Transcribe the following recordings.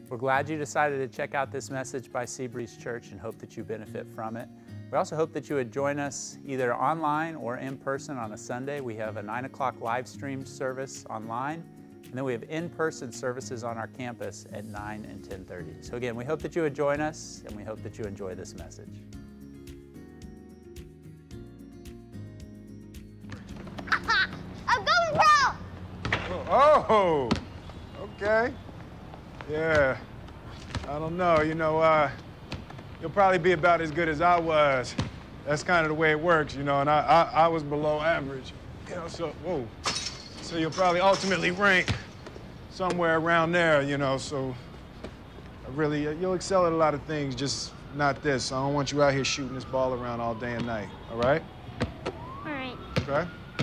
We're glad you decided to check out this message by Seabreeze Church and hope that you benefit from it. We also hope that you would join us either online or in person on a Sunday. We have a 9 o'clock live stream service online, and then we have in-person services on our campus at 9 and 10:30. So again, we hope that you would join us, and we hope that you enjoy this message. I'm going, bro! Oh, okay. Yeah, I don't know. You'll probably be about as good as I was. That's kind of the way it works, and I was below average. So you'll probably ultimately rank somewhere around there, so you'll excel at a lot of things, just not this. I don't want you out here shooting this ball around all day and night, all right? All right. Okay?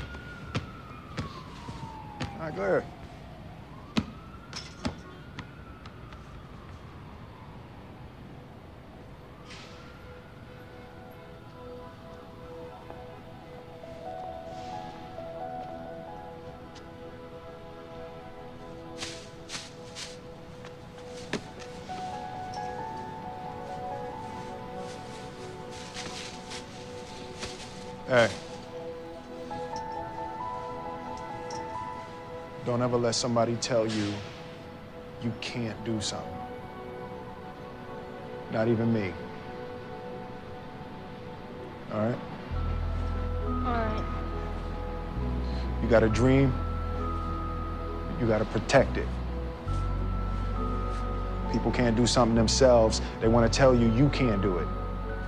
All right, go ahead. Hey, don't ever let somebody tell you you can't do something. Not even me. All right? All right. You got a dream, you got to protect it. People can't do something themselves. They want to tell you you can't do it.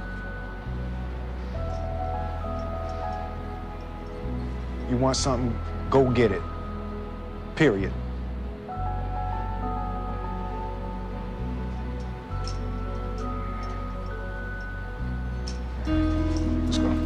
You want something, go get it. Period. Let's go.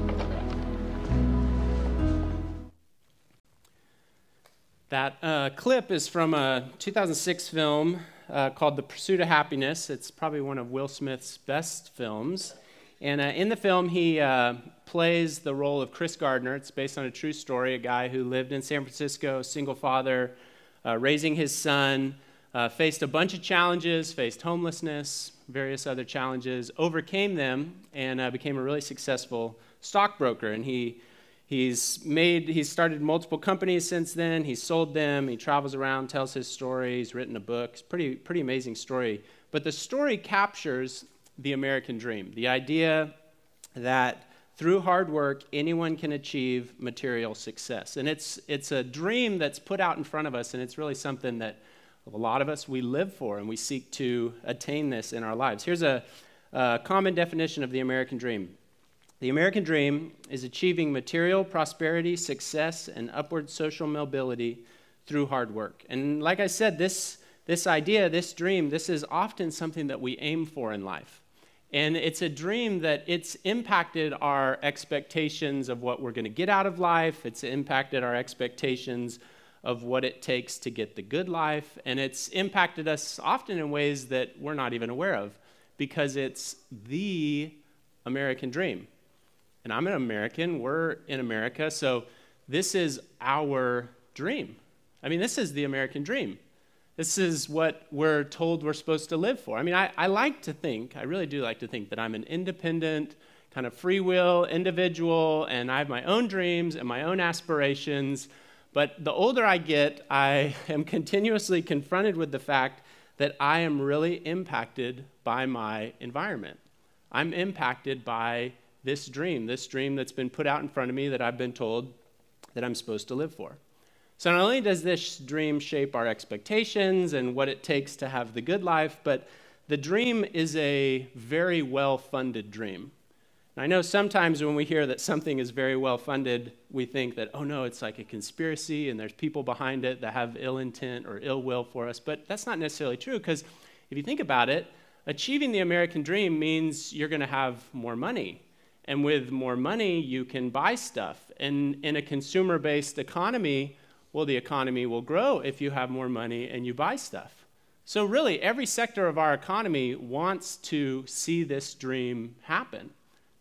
That clip is from a 2006 film called The Pursuit of Happiness. It's probably one of Will Smith's best films. And in the film, he plays the role of Chris Gardner. It's based on a true story, a guy who lived in San Francisco, single father, raising his son, faced a bunch of challenges, faced homelessness, various other challenges, overcame them, and became a really successful stockbroker. And he's started multiple companies since then. He's sold them. He travels around, tells his story. He's written a book. It's a pretty amazing story. But the story captures the American dream, the idea that through hard work, anyone can achieve material success. And it's a dream that's put out in front of us, and it's really something that a lot of us, we live for, and we seek to attain this in our lives. Here's a common definition of the American dream. The American dream is achieving material prosperity, success, and upward social mobility through hard work. And like I said, this idea, this dream, this is often something that we aim for in life. And it's a dream that it's impacted our expectations of what we're going to get out of life. It's impacted our expectations of what it takes to get the good life. And it's impacted us often in ways that we're not even aware of, because it's the American dream. And I'm an American. We're in America. So this is our dream. I mean, this is the American dream. This is what we're told we're supposed to live for. I mean, I like to think, I really do like to think that I'm an independent, kind of free will individual, and I have my own dreams and my own aspirations. But the older I get, I am continuously confronted with the fact that I am really impacted by my environment. I'm impacted by this dream that's been put out in front of me that I've been told that I'm supposed to live for. So not only does this dream shape our expectations and what it takes to have the good life, but the dream is a very well-funded dream. And I know sometimes when we hear that something is very well-funded, we think that, oh no, it's like a conspiracy and there's people behind it that have ill intent or ill will for us. But that's not necessarily true, because if you think about it, achieving the American dream means you're going to have more money. And with more money, you can buy stuff. And in a consumer-based economy, well, the economy will grow if you have more money and you buy stuff. So really, every sector of our economy wants to see this dream happen.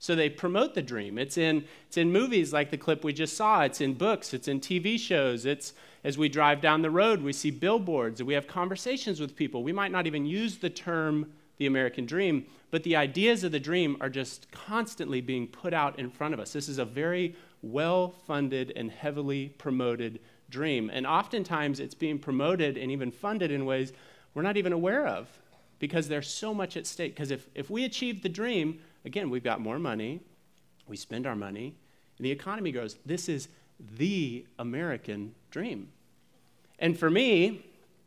So they promote the dream. It's in movies like the clip we just saw. It's in books. It's in TV shows. It's as we drive down the road, we see billboards, and we have conversations with people. We might not even use the term the American dream, but the ideas of the dream are just constantly being put out in front of us. This is a very well-funded and heavily promoted dream. And oftentimes it's being promoted and even funded in ways we're not even aware of because there's so much at stake. Because if we achieve the dream, again, we've got more money, we spend our money, and the economy grows. This is the American dream. And for me,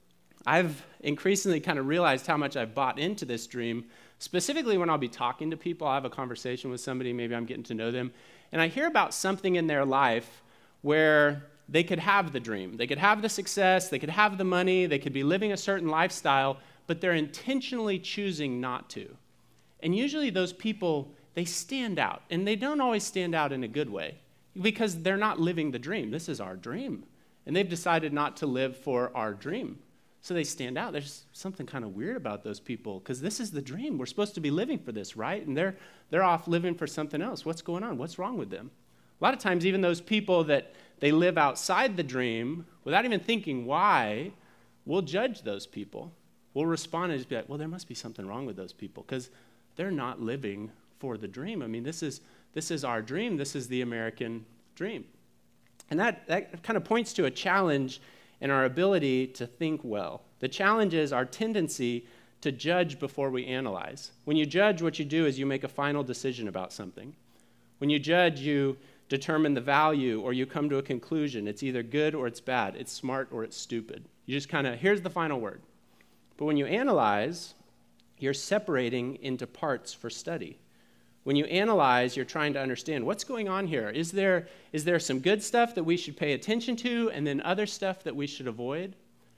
I've increasingly kind of realized how much I've bought into this dream, specifically when I'll be talking to people. I'll have a conversation with somebody, maybe I'm getting to know them, and I hear about something in their life where they could have the dream. They could have the success, they could have the money, they could be living a certain lifestyle, but they're intentionally choosing not to. And usually those people, they stand out, and they don't always stand out in a good way because they're not living the dream. This is our dream, and they've decided not to live for our dream. So they stand out. There's something kind of weird about those people because this is the dream. We're supposed to be living for this, right? And they're off living for something else. What's going on? What's wrong with them? A lot of times, even those people that they live outside the dream, without even thinking why, we'll judge those people. We'll respond and just be like, well, there must be something wrong with those people because they're not living for the dream. I mean, this is our dream. This is the American dream. And that kind of points to a challenge in our ability to think well. The challenge is our tendency to judge before we analyze. When you judge, what you do is you make a final decision about something. When you judge, you determine the value or you come to a conclusion. It's either good or it's bad. It's smart or it's stupid. You just kind of, here's the final word. But when you analyze, you're separating into parts for study. When you analyze, you're trying to understand what's going on here. Is there some good stuff that we should pay attention to and then other stuff that we should avoid?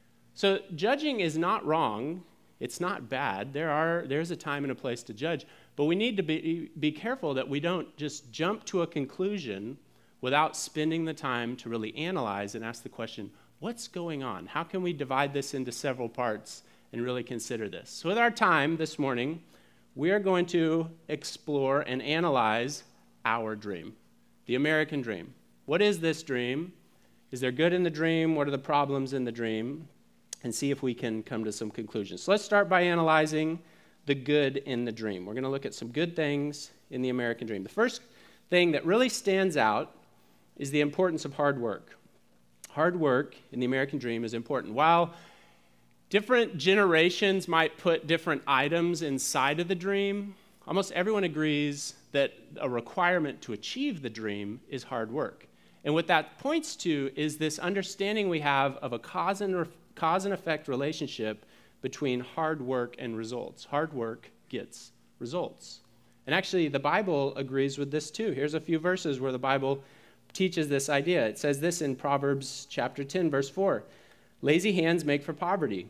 So judging is not wrong. It's not bad. There's a time and a place to judge. But we need to be careful that we don't just jump to a conclusion without spending the time to really analyze and ask the question, what's going on? How can we divide this into several parts and really consider this? So with our time this morning, we are going to explore and analyze our dream, the American dream. What is this dream? Is there good in the dream? What are the problems in the dream? And see if we can come to some conclusions. So let's start by analyzing the good in the dream. We're going to look at some good things in the American dream. The first thing that really stands out is the importance of hard work. Hard work in the American dream is important. While different generations might put different items inside of the dream, almost everyone agrees that a requirement to achieve the dream is hard work. And what that points to is this understanding we have of a cause and effect relationship between hard work and results. Hard work gets results. And actually, the Bible agrees with this too. Here's a few verses where the Bible teaches this idea. It says this in Proverbs chapter 10, verse 4. Lazy hands make for poverty,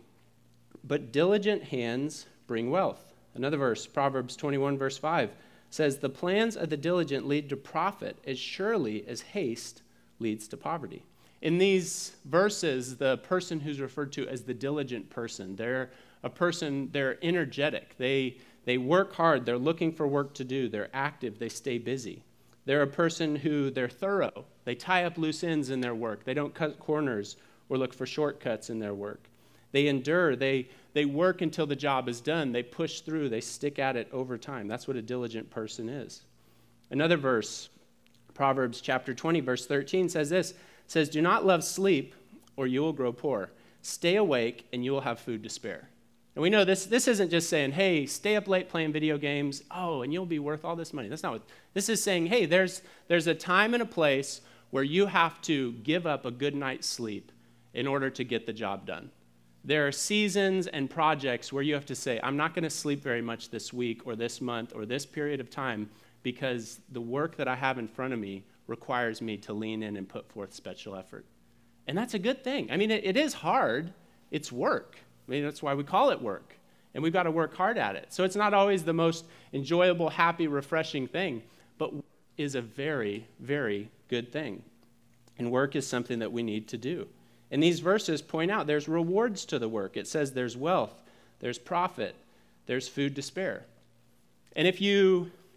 but diligent hands bring wealth. Another verse, Proverbs 21, verse 5, says, the plans of the diligent lead to profit as surely as haste leads to poverty. In these verses, the person who's referred to as the diligent person, they're a person, they're energetic. They work hard. They're looking for work to do. They're active. They stay busy. They're a person who they're thorough. They tie up loose ends in their work. They don't cut corners or look for shortcuts in their work. They endure. They work until the job is done. They push through. They stick at it over time. That's what a diligent person is. Another verse, Proverbs chapter 20, verse 13 says this. It says, do not love sleep or you will grow poor. Stay awake and you will have food to spare. And we know this isn't just saying, hey, stay up late playing video games, and you'll be worth all this money. That's not what this is saying. Hey, there's a time and a place where you have to give up a good night's sleep in order to get the job done. There are seasons and projects where you have to say, I'm not going to sleep very much this week or this month or this period of time because the work that I have in front of me requires me to lean in and put forth special effort. And that's a good thing. I mean, it is hard. It's work. I mean, that's why we call it work. And we've got to work hard at it. So it's not always the most enjoyable, happy, refreshing thing, but is a very, very good thing. And work is something that we need to do. And these verses point out there's rewards to the work. It says there's wealth, there's profit, there's food to spare. And if you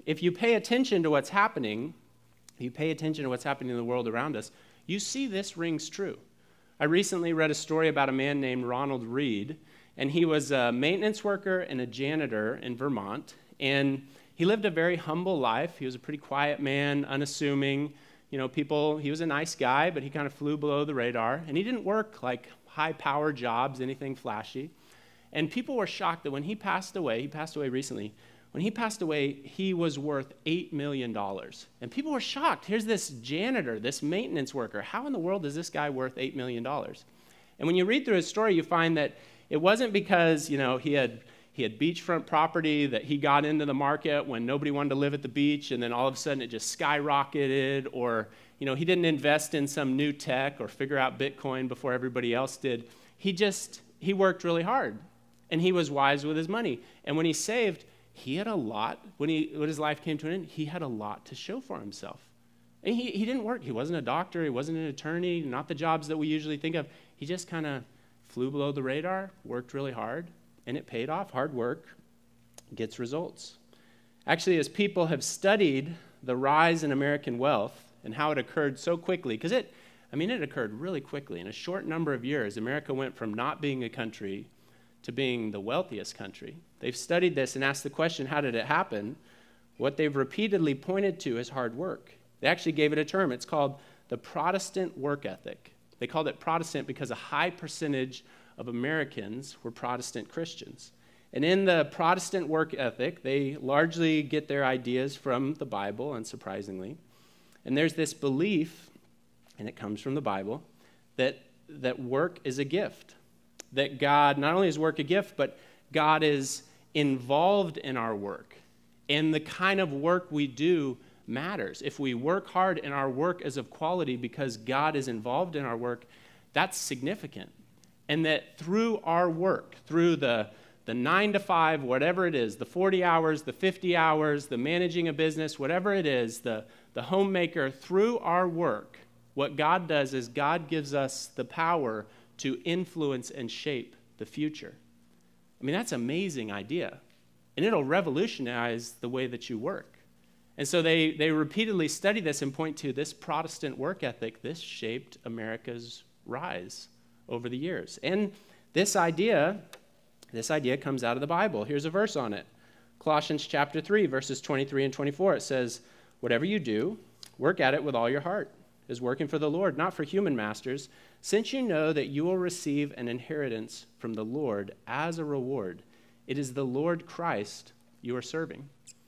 if you pay attention to what's happening, in the world around us, you see this rings true. I recently read a story about a man named Ronald Reed, and he was a maintenance worker and a janitor in Vermont, and he lived a very humble life. He was a pretty quiet man, unassuming. He was a nice guy, but he kind of flew below the radar, and he didn't work like high-power jobs, anything flashy. And people were shocked that when he passed away recently, when he passed away, he was worth $8 million. And people were shocked. Here's this janitor, this maintenance worker. How in the world is this guy worth $8 million? And when you read through his story, you find that it wasn't because, he had beachfront property that he got into the market when nobody wanted to live at the beach, and then all of a sudden it just skyrocketed, or, he didn't invest in some new tech or figure out Bitcoin before everybody else did. He worked really hard, and he was wise with his money. And when he saved, he had a lot. When his life came to an end, he had a lot to show for himself. And he didn't work. He wasn't a doctor. He wasn't an attorney, not the jobs that we usually think of. He just kind of flew below the radar, worked really hard, and it paid off. Hard work gets results. Actually, as people have studied the rise in American wealth and how it occurred so quickly, because it occurred really quickly. In a short number of years, America went from not being a country to being the wealthiest country. They've studied this and asked the question, how did it happen? What they've repeatedly pointed to is hard work. They actually gave it a term. It's called the Protestant work ethic. They called it Protestant because a high percentage of Americans were Protestant Christians. And in the Protestant work ethic, they largely get their ideas from the Bible, unsurprisingly. And there's this belief, and it comes from the Bible, that work is a gift. That God, not only is work a gift, but God is involved in our work. And the kind of work we do matters. If we work hard and our work is of quality because God is involved in our work, that's significant. And that through our work, through the 9 to 5, whatever it is, the 40 hours, the 50 hours, the managing a business, whatever it is, the homemaker, through our work, what God does is God gives us the power to influence and shape the future. That's an amazing idea. And it'll revolutionize the way that you work. And so they repeatedly study this and point to this Protestant work ethic. This shaped America's rise over the years. And this idea comes out of the Bible. Here's a verse on it. Colossians chapter 3, verses 23 and 24. It says, "Whatever you do, work at it with all your heart, as working for the Lord, not for human masters, since you know that you will receive an inheritance from the Lord as a reward. It is the Lord Christ you are serving."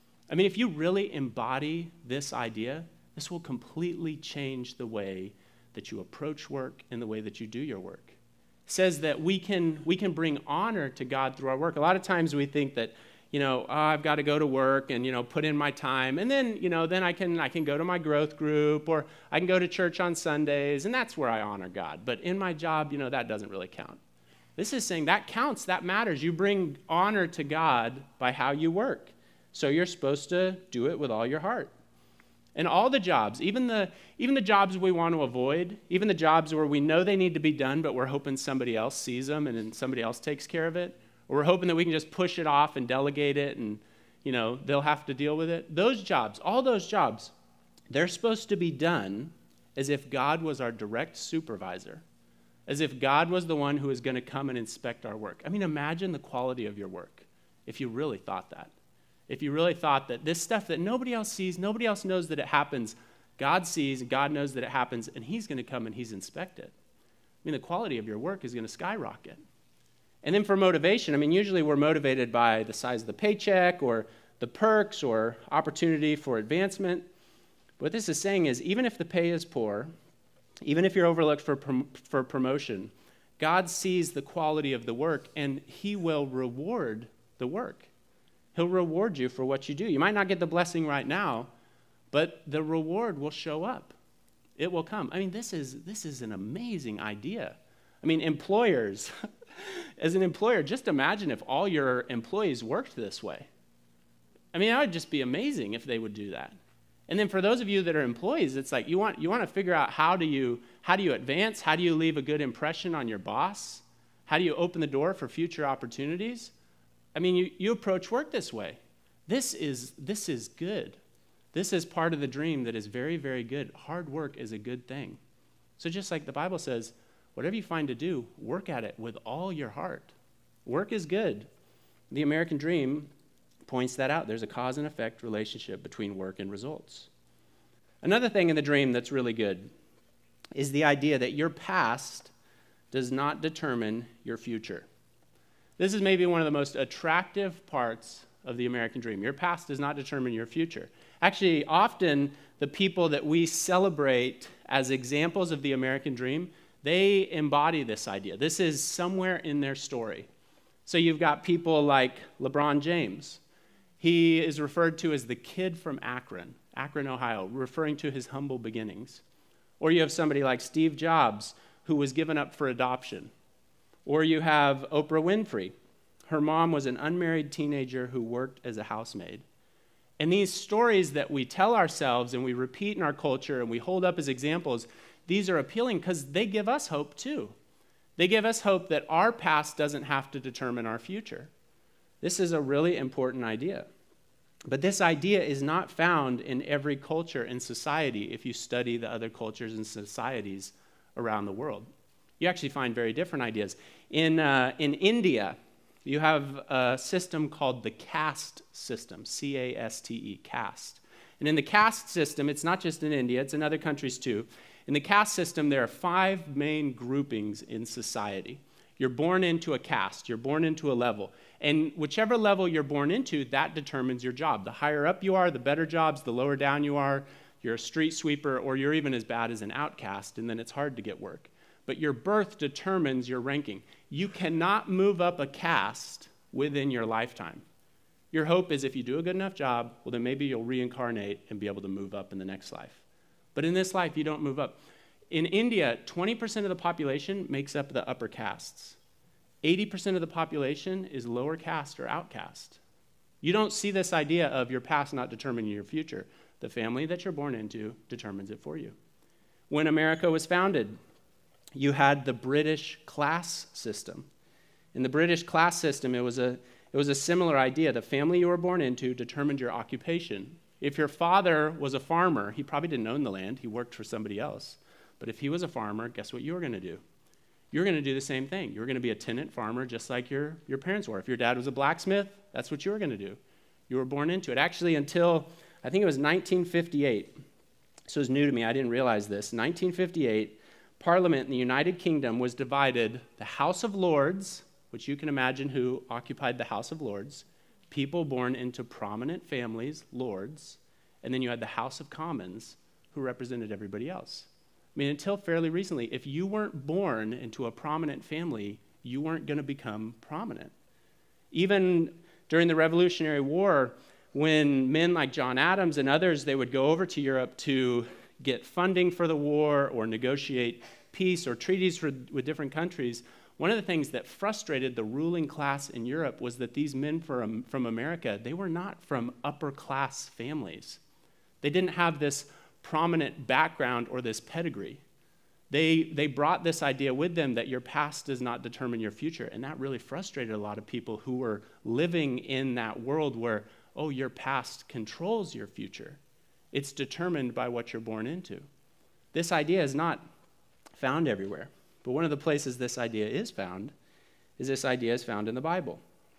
If you really embody this idea, this will completely change the way that you approach work and the way that you do your work. It says that we can bring honor to God through our work. A lot of times we think that, I've got to go to work and, put in my time, and then, then I can go to my growth group, or I can go to church on Sundays, and that's where I honor God. But in my job, that doesn't really count. This is saying that counts, that matters. You bring honor to God by how you work. So you're supposed to do it with all your heart. And all the jobs, even the jobs we want to avoid, even the jobs where we know they need to be done, but we're hoping somebody else sees them and then somebody else takes care of it, or we're hoping that we can just push it off and delegate it and, they'll have to deal with it. Those jobs, all those jobs, they're supposed to be done as if God was our direct supervisor, as if God was the one who is going to come and inspect our work. Imagine the quality of your work if you really thought that. If you really thought that this stuff that nobody else sees, nobody else knows that it happens, God sees, God knows that it happens, and he's going to come and he's inspect it. The quality of your work is going to skyrocket. And then for motivation, usually we're motivated by the size of the paycheck or the perks or opportunity for advancement. What this is saying is, even if the pay is poor, even if you're overlooked for promotion, God sees the quality of the work, and he will reward the work. He'll reward you for what you do. You might not get the blessing right now, but the reward will show up. It will come. This is an amazing idea. Employers, as an employer, just imagine if all your employees worked this way. That would just be amazing if they would do that. And then for those of you that are employees, it's like you want to figure out how do you advance? How do you leave a good impression on your boss? How do you open the door for future opportunities? You approach work this way. this is good. This is part of the dream that is very, very good. Hard work is a good thing. So just like the Bible says, whatever you find to do, work at it with all your heart. Work is good. The American dream points that out. There's a cause and effect relationship between work and results. Another thing in the dream that's really good is the idea that your past does not determine your future. This is maybe one of the most attractive parts of the American dream. Your past does not determine your future. Actually, often the people that we celebrate as examples of the American dream, they embody this idea. This is somewhere in their story. So you've got people like LeBron James. He is referred to as the kid from Akron, Ohio, referring to his humble beginnings. Or you have somebody like Steve Jobs, who was given up for adoption. Or you have Oprah Winfrey. Her mom was an unmarried teenager who worked as a housemaid. And these stories that we tell ourselves and we repeat in our culture and we hold up as examples, these are appealing because they give us hope too. They give us hope that our past doesn't have to determine our future. This is a really important idea. But this idea is not found in every culture and society if you study the other cultures and societies around the world. You actually find very different ideas. In India, you have a system called the caste system, C-A-S-T-E, caste. And in the caste system, it's not just in India, it's in other countries too. In the caste system, there are 5 main groupings in society. You're born into a caste, you're born into a level. And whichever level you're born into, that determines your job. The higher up you are, the better jobs, the lower down you are, you're a street sweeper, or you're even as bad as an outcast, and then it's hard to get work. But your birth determines your ranking. You cannot move up a caste within your lifetime. Your hope is if you do a good enough job, well, then maybe you'll reincarnate and be able to move up in the next life. But in this life, you don't move up. In India, 20% of the population makes up the upper castes. 80% of the population is lower caste or outcast. You don't see this idea of your past not determining your future. The family that you're born into determines it for you. When America was founded, you had the British class system. In the British class system, it was a similar idea. The family you were born into determined your occupation. If your father was a farmer, he probably didn't own the land. He worked for somebody else. But if he was a farmer, guess what you were going to do? You're going to do the same thing. You're going to be a tenant farmer just like your parents were. If your dad was a blacksmith, that's what you were going to do. You were born into it. Actually, until I think it was 1958. This was new to me. I didn't realize this. 1958, Parliament in the United Kingdom was divided. The House of Lords, which you can imagine who occupied the House of Lords, people born into prominent families, lords, and then you had the House of Commons, who represented everybody else. I mean, until fairly recently, if you weren't born into a prominent family, you weren't going to become prominent. Even during the Revolutionary War, when men like John Adams and others, they would go over to Europe to get funding for the war or negotiate peace or treaties with different countries, one of the things that frustrated the ruling class in Europe was that these men from America, they were not from upper class families. They didn't have this prominent background or this pedigree. They brought this idea with them that your past does not determine your future, and that really frustrated a lot of people who were living in that world where, oh, your past controls your future. It's determined by what you're born into. This idea is not found everywhere, but one of the places this idea is found is this idea is found in the Bible.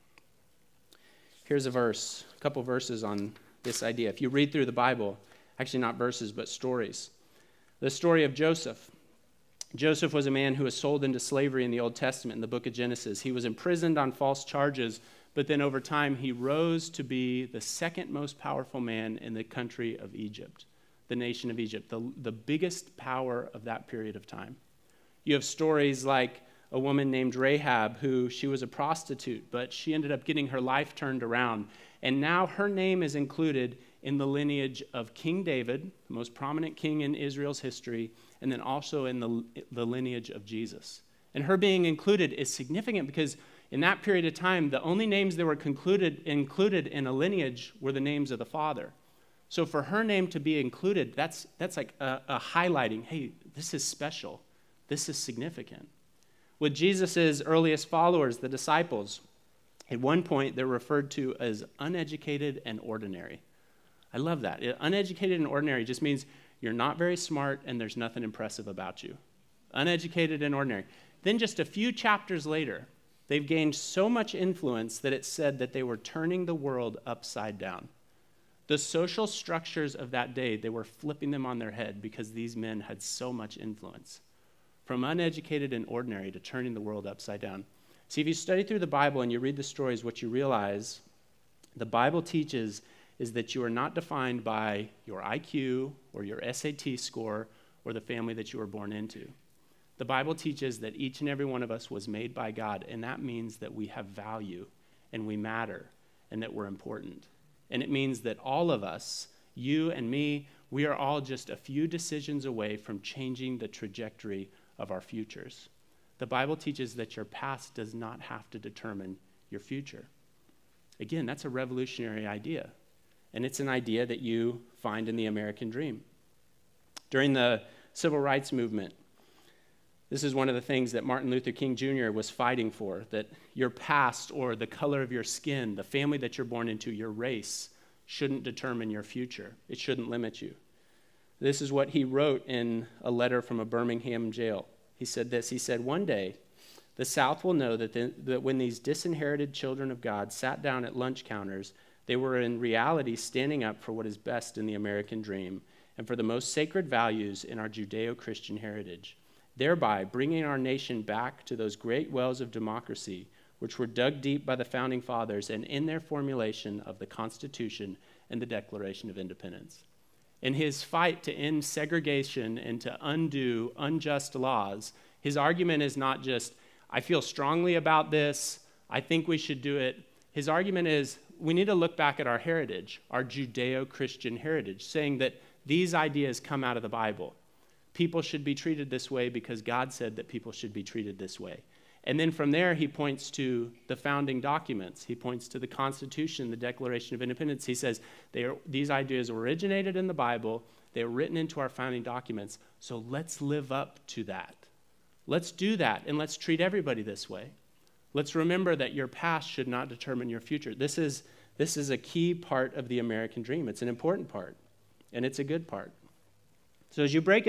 Here's a couple verses on this idea. If you read through the Bible, actually not verses, but stories. The story of Joseph. Joseph was a man who was sold into slavery in the Old Testament in the book of Genesis. He was imprisoned on false charges, but then over time he rose to be the second most powerful man in the country of Egypt, the nation of Egypt, the biggest power of that period of time. You have stories like a woman named Rahab, she was a prostitute, but she ended up getting her life turned around, and now her name is included in the lineage of King David, the most prominent king in Israel's history, and then also in the lineage of Jesus. And her being included is significant because in that period of time, the only names that were included in a lineage were the names of the father. So for her name to be included, that's like a highlighting, hey, this is special. This is significant. With Jesus' earliest followers, the disciples, At one point, they're referred to as uneducated and ordinary. I love that. Uneducated and ordinary just means you're not very smart and there's nothing impressive about you. Uneducated and ordinary. Then just a few chapters later, they've gained so much influence that it said that they were turning the world upside down. The social structures of that day, they were flipping them on their head because these men had so much influence. From uneducated and ordinary to turning the world upside down. See, if you study through the Bible and you read the stories, what you realize the Bible teaches is that you are not defined by your IQ or your SAT score or the family that you were born into. The Bible teaches that each and every one of us was made by God, and that means that we have value and we matter and that we're important. And it means that all of us, you and me, we are all just a few decisions away from changing the trajectory of our futures. The Bible teaches that your past does not have to determine your future. Again, that's a revolutionary idea. And it's an idea that you find in the American dream. During the Civil Rights Movement, this is one of the things that Martin Luther King Jr. was fighting for, that your past or the color of your skin, the family that you're born into, your race, shouldn't determine your future. It shouldn't limit you. This is what he wrote in a letter from a Birmingham jail. He said this, he said, "One day, the South will know that when these disinherited children of God sat down at lunch counters, they were in reality standing up for what is best in the American dream and for the most sacred values in our Judeo-Christian heritage, thereby bringing our nation back to those great wells of democracy which were dug deep by the Founding Fathers and in their formulation of the Constitution and the Declaration of Independence." In his fight to end segregation and to undo unjust laws, his argument is not just, I feel strongly about this, I think we should do it. His argument is, we need to look back at our heritage, our Judeo-Christian heritage, saying that these ideas come out of the Bible. People should be treated this way because God said that people should be treated this way. And then from there, he points to the founding documents. He points to the Constitution, the Declaration of Independence. He says these ideas originated in the Bible. They were written into our founding documents. So let's live up to that. Let's do that, and let's treat everybody this way. Let's remember that your past should not determine your future. This is a key part of the American dream. It's an important part, and it's a good part. So as you break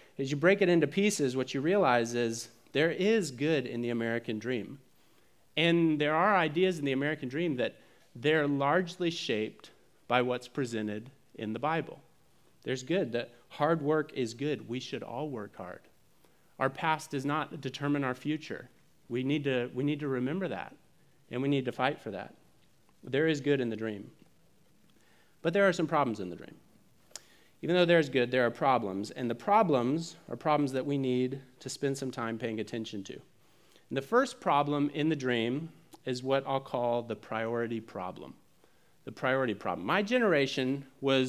it into pieces, what you realize is there is good in the American dream. And there are ideas in the American dream that they're largely shaped by what's presented in the Bible. There's good, that hard work is good. We should all work hard. Our past does not determine our future. We need to remember that, and we need to fight for that. There is good in the dream. But there are some problems in the dream. Even though there's good, there are problems, and the problems are problems that we need to spend some time paying attention to. And the first problem in the dream is what I'll call the priority problem. The priority problem. My generation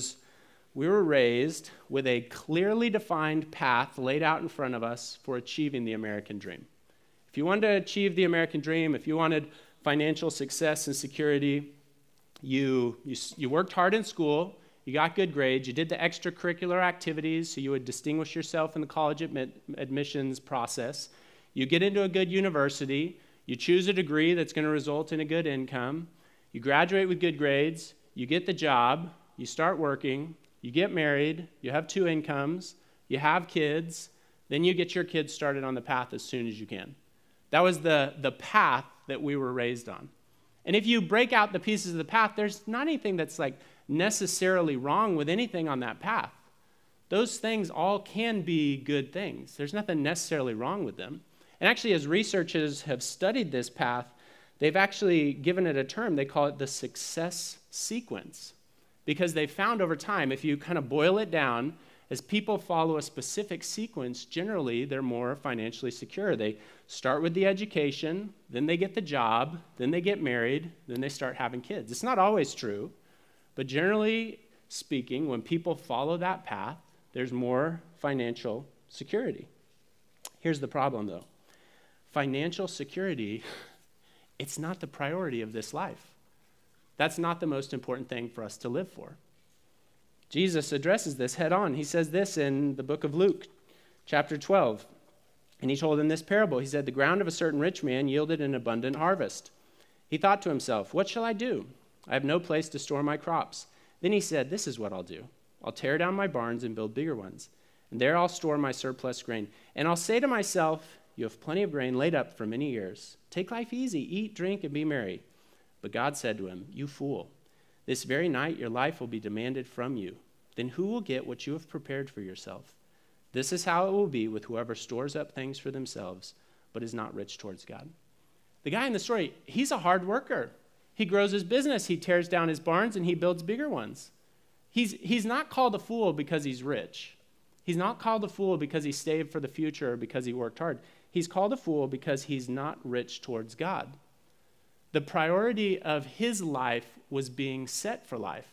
we were raised with a clearly defined path laid out in front of us for achieving the American dream. If you wanted to achieve the American dream, if you wanted financial success and security, you worked hard in school, you got good grades, you did the extracurricular activities so you would distinguish yourself in the college admissions process, you get into a good university, you choose a degree that's going to result in a good income, you graduate with good grades, you get the job, you start working, you get married, you have 2 incomes, you have kids, then you get your kids started on the path as soon as you can. That was the path that we were raised on. And if you break out the pieces of the path, there's not anything that's like necessarily wrong with anything on that path. Those things all can be good things. There's nothing necessarily wrong with them. And actually, as researchers have studied this path, they've actually given it a term. They call it the success sequence, because they found over time, if you kind of boil it down, as people follow a specific sequence, generally they're more financially secure. They start with the education, then they get the job, then they get married, then they start having kids. It's not always true, but generally speaking, when people follow that path, there's more financial security. Here's the problem, though. Financial security, it's not the priority of this life. That's not the most important thing for us to live for. Jesus addresses this head on. He says this in the book of Luke, chapter 12. And he told them this parable. He said, "The ground of a certain rich man yielded an abundant harvest. He thought to himself, 'What shall I do? I have no place to store my crops.' Then he said, 'This is what I'll do. I'll tear down my barns and build bigger ones. And there I'll store my surplus grain. And I'll say to myself, you have plenty of grain laid up for many years. Take life easy, eat, drink, and be merry.' But God said to him, 'You fool, this very night your life will be demanded from you. Then who will get what you have prepared for yourself? This is how it will be with whoever stores up things for themselves, but is not rich towards God.'" The guy in the story, he's a hard worker. He grows his business, he tears down his barns, and he builds bigger ones. He's not called a fool because he's rich. He's not called a fool because he saved for the future or because he worked hard. He's called a fool because he's not rich towards God. The priority of his life was being set for life.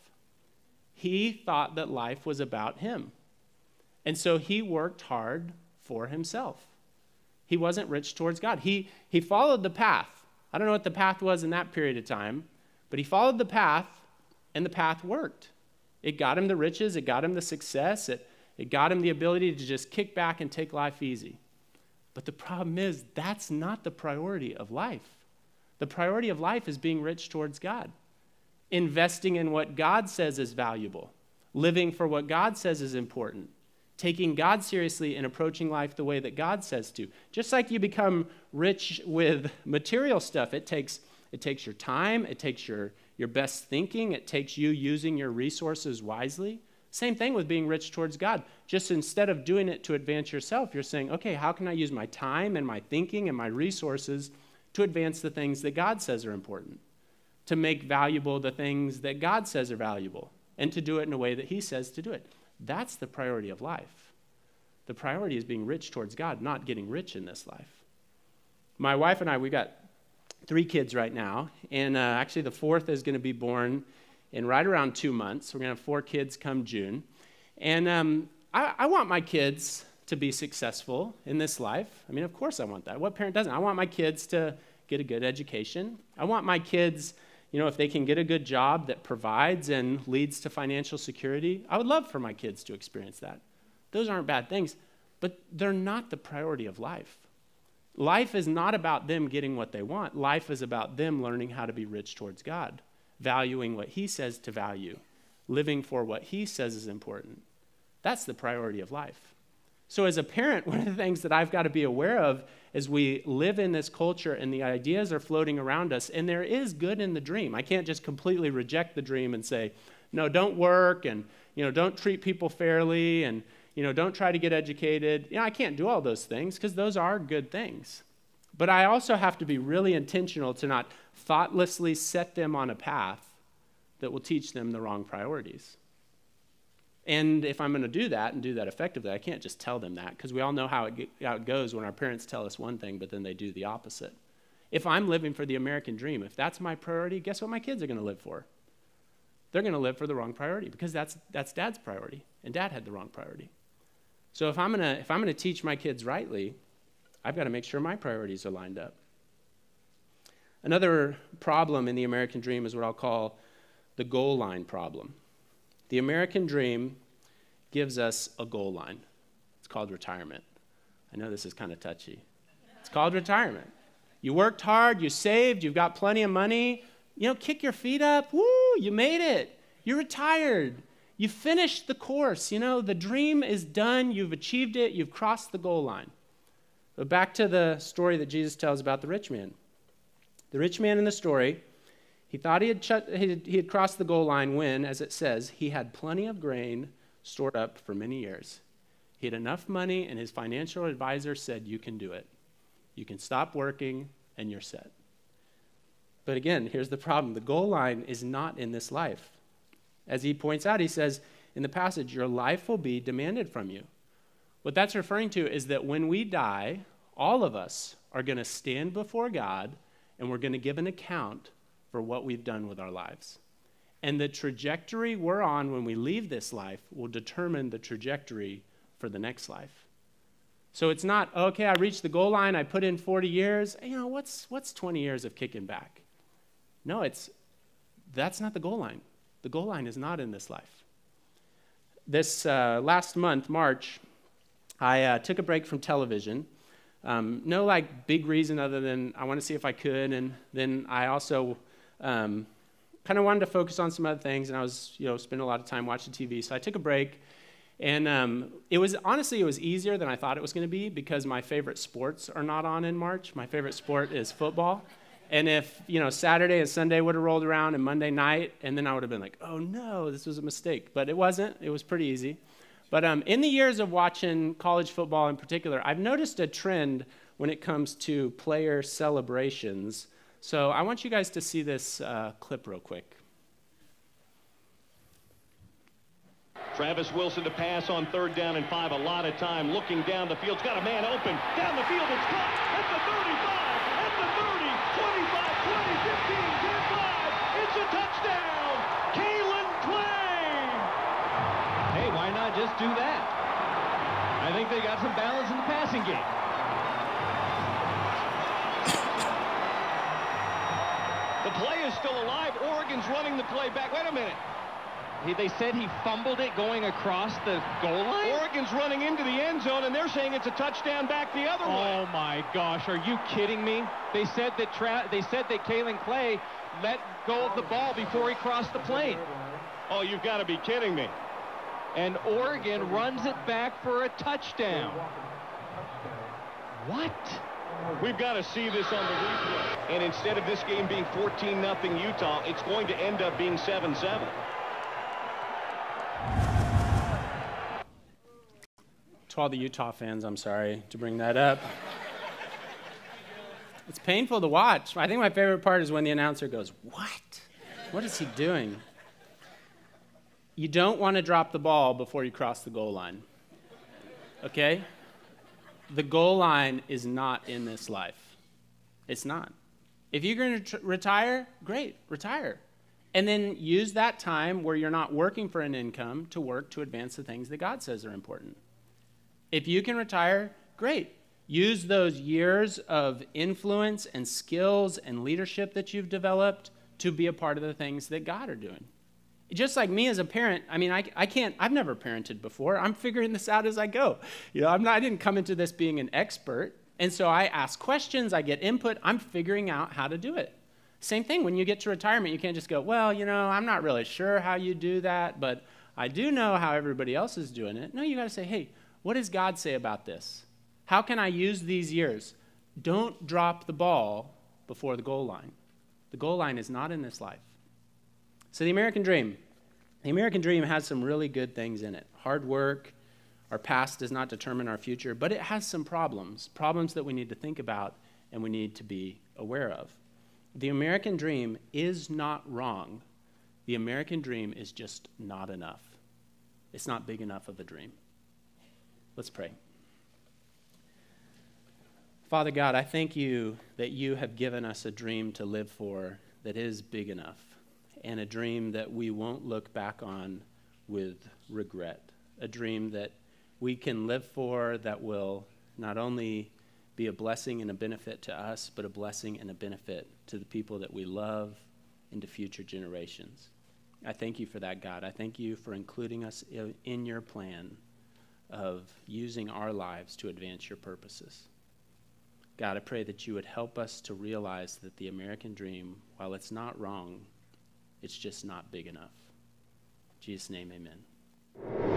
He thought that life was about him. And so he worked hard for himself. He wasn't rich towards God. He followed the path. I don't know what the path was in that period of time, but he followed the path, and the path worked. It got him the riches. It got him the success. It got him the ability to just kick back and take life easy. But the problem is, that's not the priority of life. The priority of life is being rich towards God, investing in what God says is valuable, living for what God says is important, taking God seriously and approaching life the way that God says to. Just like you become rich with material stuff, it takes your time, it takes your best thinking, it takes you using your resources wisely. Same thing with being rich towards God. Just instead of doing it to advance yourself, you're saying, okay, how can I use my time and my thinking and my resources to advance the things that God says are important, to make valuable the things that God says are valuable, and to do it in a way that he says to do it. That's the priority of life. The priority is being rich towards God, not getting rich in this life. My wife and I, we got 3 kids right now, and actually the 4th is going to be born in right around 2 months. We're going to have 4 kids come June. And I want my kids to be successful in this life. I mean, of course I want that. What parent doesn't? I want my kids to get a good education. I want my kids, if they can get a good job that provides and leads to financial security, I would love for my kids to experience that. Those aren't bad things, but they're not the priority of life. Life is not about them getting what they want. Life is about them learning how to be rich towards God, valuing what he says to value, living for what he says is important. That's the priority of life. So as a parent, one of the things that I've got to be aware of as we live in this culture and the ideas are floating around us, and there is good in the dream. I can't just completely reject the dream and say, no, don't work, and don't treat people fairly, and don't try to get educated. I can't do all those things because those are good things. But I also have to be really intentional to not thoughtlessly set them on a path that will teach them the wrong priorities. And if I'm going to do that and do that effectively, I can't just tell them that, because we all know how it goes when our parents tell us one thing, but then they do the opposite. If I'm living for the American dream, if that's my priority, guess what my kids are going to live for? They're going to live for the wrong priority, because that's Dad's priority, and Dad had the wrong priority. So if I'm going to teach my kids rightly, I've got to make sure my priorities are lined up. Another problem in the American dream is what I'll call the goal line problem. The American dream gives us a goal line. It's called retirement. I know this is kind of touchy. It's called retirement. You worked hard, you saved, you've got plenty of money. Kick your feet up. Woo, you made it. You're retired. You finished the course. The dream is done. You've achieved it. You've crossed the goal line. But back to the story that Jesus tells about the rich man. The rich man in the story, he thought he had crossed the goal line when, as it says, he had plenty of grain stored up for many years. He had enough money, and his financial advisor said, you can do it. You can stop working, and you're set. But again, here's the problem. The goal line is not in this life. As he points out, he says in the passage, your life will be demanded from you. What that's referring to is that when we die, all of us are going to stand before God, and we're going to give an account for what we've done with our lives. And the trajectory we're on when we leave this life will determine the trajectory for the next life. So it's not, okay, I reached the goal line, I put in 40 years, what's 20 years of kicking back? No, that's not the goal line. The goal line is not in this life. This last month, March, I took a break from television No like big reason other than I want to see if I could, and then I also kind of wanted to focus on some other things, and I was spending a lot of time watching TV, so I took a break, and it was easier than I thought it was going to be because my favorite sports are not on in March. My favorite sport is football, and if Saturday and Sunday would have rolled around and Monday night, and then I would have been like, oh no, this was a mistake, but it wasn't. It was pretty easy. But in the years of watching college football in particular, I've noticed a trend when it comes to player celebrations. So I want you guys to see this clip real quick. Travis Wilson to pass on 3rd down and 5. A lot of time looking down the field. Got a man open. Down the field. It's caught at the 35, at the 30, 25, 20, 15, 10, 5. It's a touchdown. Kalen Clay. Hey, why not just do that? I think they got some balance in the passing game. The play is still alive. Oregon's running the play back. Wait a minute. They said he fumbled it going across the goal line? Oregon's running into the end zone, and they're saying it's a touchdown back the other way. Oh, my gosh. Are you kidding me? They said that Kalen Clay let go of the ball before he crossed the plane. Oh, you've got to be kidding me. And Oregon runs it back for a touchdown. What? We've got to see this on the replay. And instead of this game being 14-0 Utah, it's going to end up being 7-7. To all the Utah fans, I'm sorry to bring that up. It's painful to watch. I think my favorite part is when the announcer goes, "What? What is he doing?" You don't want to drop the ball before you cross the goal line. Okay? The goal line is not in this life. It's not. If you're going to retire, great, retire. And then use that time where you're not working for an income to work to advance the things that God says are important. If you can retire, great. Use those years of influence and skills and leadership that you've developed to be a part of the things that God are doing. Just like me as a parent, I mean, I've never parented before. I'm figuring this out as I go. I didn't come into this being an expert. And so I ask questions, I get input, I'm figuring out how to do it. Same thing, when you get to retirement, you can't just go, well, I'm not really sure how you do that, but I do know how everybody else is doing it. No, you got to say, hey, what does God say about this? How can I use these years? Don't drop the ball before the goal line. The goal line is not in this life. So the American dream has some really good things in it. Hard work, our past does not determine our future, but it has some problems that we need to think about and we need to be aware of. The American dream is not wrong. The American dream is just not enough. It's not big enough of a dream. Let's pray. Father God, I thank you that you have given us a dream to live for that is big enough, and a dream that we won't look back on with regret, a dream that we can live for that will not only be a blessing and a benefit to us, but a blessing and a benefit to the people that we love and to future generations. I thank you for that, God. I thank you for including us in your plan of using our lives to advance your purposes. God, I pray that you would help us to realize that the American dream, while it's not wrong, it's just not big enough. In Jesus' name, amen.